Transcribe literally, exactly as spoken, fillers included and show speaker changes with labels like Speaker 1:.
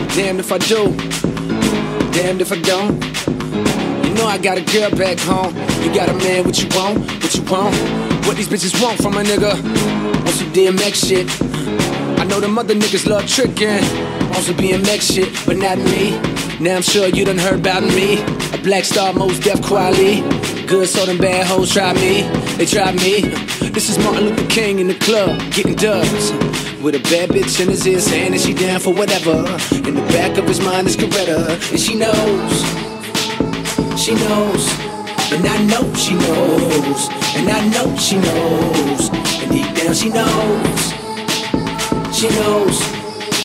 Speaker 1: Damned if I do, damned if I don't. You know I got a girl back home. You got a man, what you want, what you want. What these bitches want from a nigga. Want some D M X shit. I know them other niggas love tricking on some B M X shit, but not me. Now I'm sure you done heard about me. A black star, most deaf quality. Good, so them bad hoes try me. They try me. This is Martin Luther King in the club, getting dubs. With a bad bitch in his ear saying that she down for whatever. In the back of his mind is Coretta. And she knows, she knows. And I know she knows. And I know she knows. And deep down she knows. She knows.